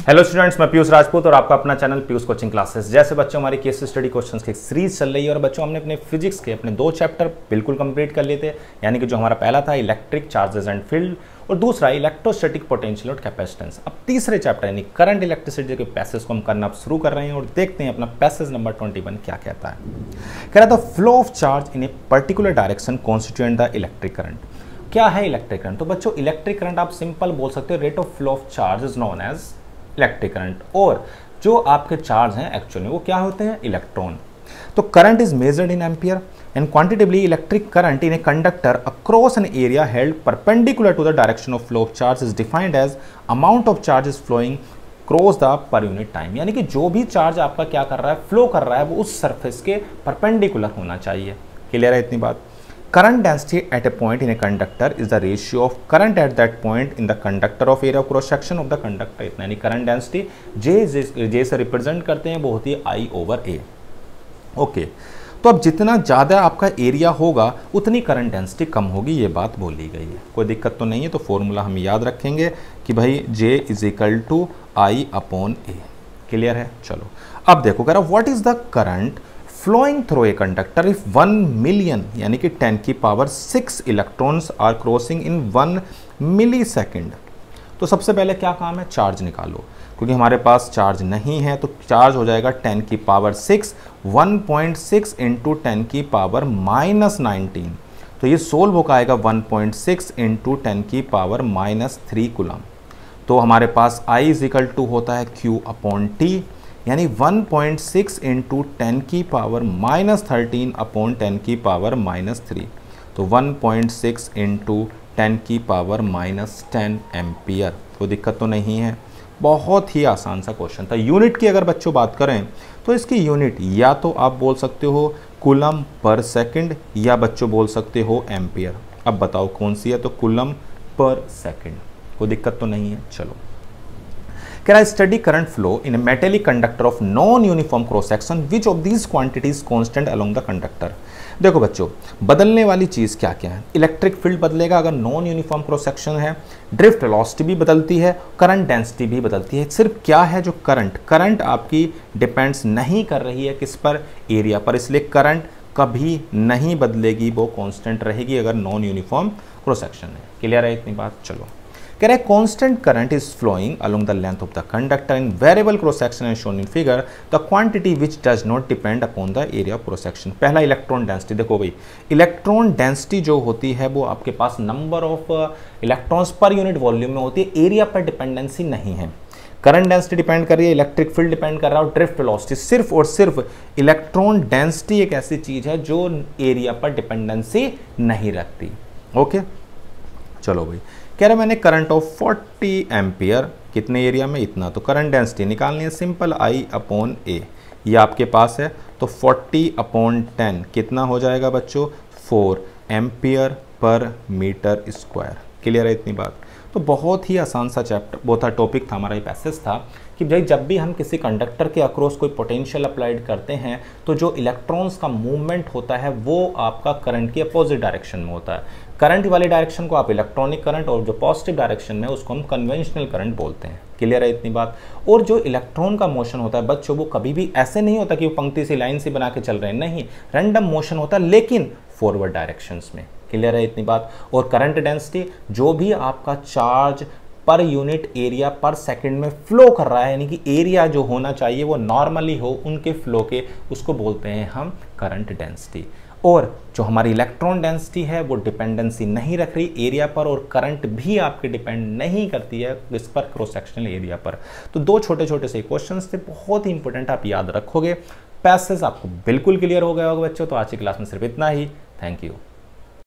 Hello students, मैं पीयूष राजपूत और आपका अपना चैनल पीयूष कोचिंग क्लासेस। जैसे बच्चों हमारी केस स्टडी क्वेश्चंस की सीरीज चल रही है और बच्चों हमने अपने फिजिक्स के अपने 2 चैप्टर बिल्कुल कंप्लीट कर लिए थे। यानी कि जो हमारा पहला था इलेक्ट्रिक चार्जेस एंड फील्ड और दूसरा इलेक्ट्रोस्टैटिक पोटेंशियल और कैपेसिटेंस। अब तीसरे चैप्टर यानी करंट इलेक्ट्रिसिटी के पैसेज को हम करना शुरू कर रहे हैं और देखते हैं अपना पैसेज नंबर 21 क्या कहता है। कह रहा था flow of charge in a particular direction constituent the electric current. क्या है इलेक्ट्रिक करंट? तो बच्चों इलेक्ट्रिक करंट आप सिंपल बोल सकते हो, rate of flow of charge is known as electric current. और जो आपके चार्ज हैं एक्चुअली वो क्या होते हैं? इलेक्ट्रॉन। तो current is measured in ampere and quantitatively electric current in a conductor across an area held perpendicular to the direction of flow of charge is defined as amount of charge is flowing cross the per unit time. यानी कि जो भी charge आपका क्या कर रहा है, flow कर रहा है, वो उस सरफेस के परपेंडिकुलर होना चाहिए। क्लियर है इतनी बात? Current density at a point in a conductor is the ratio of current at that point in the conductor of area of cross section of the conductor। इतना यानी करंट डेंसिटी J से represent करते हैं, वो होती है I/A। Okay, तो अब जितना ज़्यादा आपका एरिया होगा उतनी करंट डेंसिटी कम होगी, ये बात बोली गई है। कोई दिक्कत तो नहीं है। तो फॉर्मूला हम याद रखेंगे कि भाई J = I/A। क्लियर है? चलो अब देखो, कह रहा what is the current flowing through a conductor if 1 million यानी कि 10⁶ electrons are crossing in 1 millisecond. तो सबसे पहले क्या काम है? चार्ज निकालो। क्योंकि हमारे पास चार्ज नहीं है तो चार्ज हो जाएगा 10⁶ 1.6 इंटू 10⁻⁻19। तो ये सोल्व होकर आएगा 1.6 इंटू 10⁻³ कूलम। तो हमारे पास I होता है Q/T, यानी 1.6 इंटू 10⁻⁻13 अपॉन 10⁻⁻3। तो 1.6 इंटू 10⁻⁻10 एम्पियर। कोई दिक्कत तो नहीं है। बहुत ही आसान सा क्वेश्चन था। यूनिट की अगर बच्चों बात करें तो इसकी यूनिट या तो आप बोल सकते हो कूलम पर सेकंड या बच्चों बोल सकते हो एम्पियर। अब बताओ कौन सी है? तो कूलम पर सेकंड। कोई दिक्कत तो नहीं है। चलो, कह रहा है study current flow in a metallic conductor of non uniform cross section which of these quantities constant along the conductor. देखो बच्चों, बदलने वाली चीज क्या क्या है? इलेक्ट्रिक फील्ड बदलेगा अगर नॉन यूनिफॉर्म क्रॉस सेक्शन है, ड्रिफ्ट वेलोसिटी भी बदलती है, करंट डेंसिटी भी बदलती है। सिर्फ क्या है जो करंट आपकी डिपेंड्स नहीं कर रही है किस पर? एरिया पर। इसलिए करंट कभी नहीं बदलेगी, वो कांस्टेंट रहेगी अगर नॉन यूनिफॉर्म क्रॉस सेक्शन है। क्लियर है इतनी बात? चलो, कह रहा है constant current is flowing along the length of the conductor in variable cross section and shown in figure the quantity which does not depend upon the area of cross section. पहला electron density. देखो भाई, electron density जो होती है वो आपके पास number of electrons per unit volume में होती है, एरिया पर डिपेंडेंसी नहीं है। करंट डेंसिटी डिपेंड कर रही है, इलेक्ट्रिक फील्ड डिपेंड कर रहा है और ड्रिफ्ट वेलोसिटी। सिर्फ और सिर्फ इलेक्ट्रॉन डेंसिटी एक ऐसी चीज है जो एरिया पर डिपेंडेंसी नहीं रखती। ओके, चलो भाई, कह रहे मैंने करंट ऑफ 40 एम्पियर, कितने एरिया में? इतना। तो करंट डेंसिटी निकालनी है, सिंपल I/A। ये आपके पास है तो 40/10 कितना हो जाएगा बच्चों? 4 ampere per metre square. Clear है इतनी बात? तो बहुत ही आसान सा चैप्टर वो था, टॉपिक था हमारा, ये पैसेज था कि भाई जब भी हम किसी कंडक्टर के अक्रॉस कोई पोटेंशियल अप्लाइड करते हैं तो जो इलेक्ट्रॉन्स का मूवमेंट होता है वो आपका करंट के अपोजिट डायरेक्शन में होता है। करंट वाली डायरेक्शन को आप इलेक्ट्रॉनिक करंट और जो पॉजिटिव डायरेक्शन में उसको हम कन्वेंशनल करंट बोलते हैं। क्लियर है इतनी बात? और जो इलेक्ट्रॉन का मोशन होता है बच्चों, वो कभी भी ऐसे नहीं होता कि वो पंक्ति से लाइन से बना के चल रहे हैं, नहीं, रैंडम मोशन होता है लेकिन फॉरवर्ड डायरेक्शंस में। क्लियर है इतनी बात? और करंट डेंसिटी, जो भी आपका charge per unit area per second में फ्लो कर रहा है, यानी कि एरिया जो होना चाहिए वो नॉर्मली हो उनके फ्लो के, उसको बोलते हैं हम करंट डेंसिटी। और जो हमारी इलेक्ट्रॉन डेंसिटी है वो डिपेंडेंसी नहीं रख रही एरिया पर, और करंट भी आपके डिपेंड नहीं करती है इस पर, क्रॉस सेक्शनल एरिया पर। तो 2 छोटे छोटे से क्वेश्चंस थे, बहुत ही इंपॉर्टेंट, आप याद रखोगे। पैसेज आपको बिल्कुल क्लियर हो गया होगा बच्चों। तो आज की क्लास में सिर्फ इतना ही। Thank you.